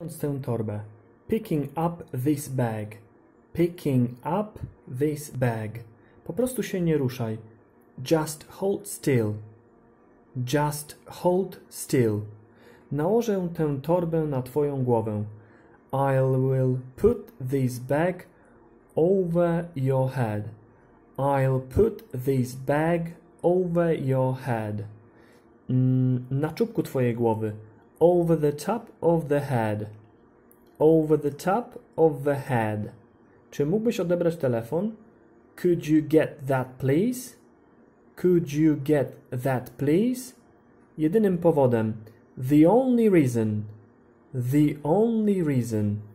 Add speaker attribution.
Speaker 1: tę torbę. Picking up this bag. Picking up this bag. Po prostu się nie ruszaj. Just hold still. Just hold still. Nałożę tę torbę na twoją głowę. I will put this bag over your head. I'll put this bag over your head. Na czubku twojej głowy. Over the top of the head. Over the top of the head. Czy mógłbyś odebrać telefon? Could you get that, please? Could you get that, please? Jedynym powodem. The only reason. The only reason.